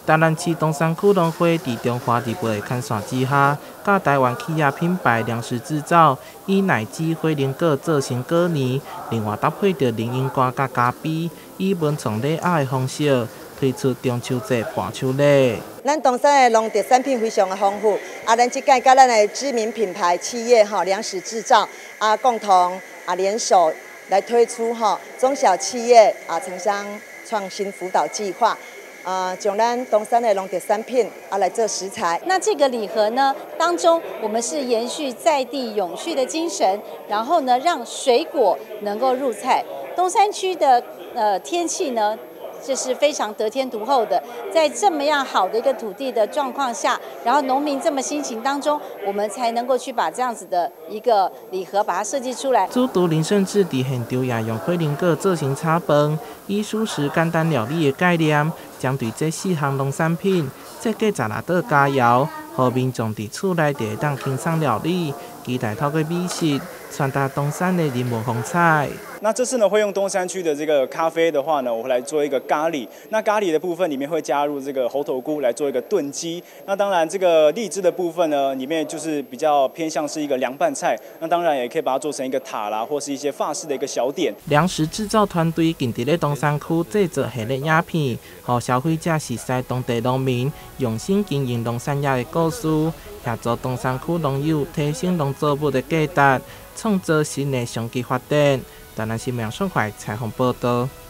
台南市东山区农会伫中华地区的看线之下，甲台湾企业品牌粮食制造以奶基火龙果做成果泥，另外搭配着零饮瓜甲咖啡，以文创礼盒的方式推出中秋节伴手礼。 咱东山的农特产品非常的丰富，咱即届甲咱的知名品牌企业粮食制造共同联手来推出中小企业城乡创新辅导计划。将咱东山的农特产品来做食材。 那这个礼盒呢，当中我们是延续在地永续的精神，然后呢，让水果能够入菜。东山区的天气呢，这是非常得天独厚的，在这么样好的一个土地的状况下，然后农民这么辛勤当中，我们才能够去把这样子的一个礼盒把它设计出来。 主厨林胜志伫现场也用火龙果做成炒饭，以素食简单料理的概念，将对这4项农产品设计16道佳肴，让民众伫厝内就会当轻松料理，期待透过美食传达东山的人文风采。 那这次呢，会用东山区的这个咖啡的话呢，我会来做一个咖喱。那咖喱的部分里面会加入这个猴头菇来做一个炖鸡。那当然，这个荔枝的部分呢，里面就是比较偏向是一个凉拌菜。那当然也可以把它做成一个塔啦，或是一些法式的一个小点。 粮食制造团队近伫咧东山区制作系列影片，让消费者熟悉当地农民用心经营农产业的故事，协助东山区农友提升农作物的价值，创造新的商机发展。台南新闻宋怀采访报道。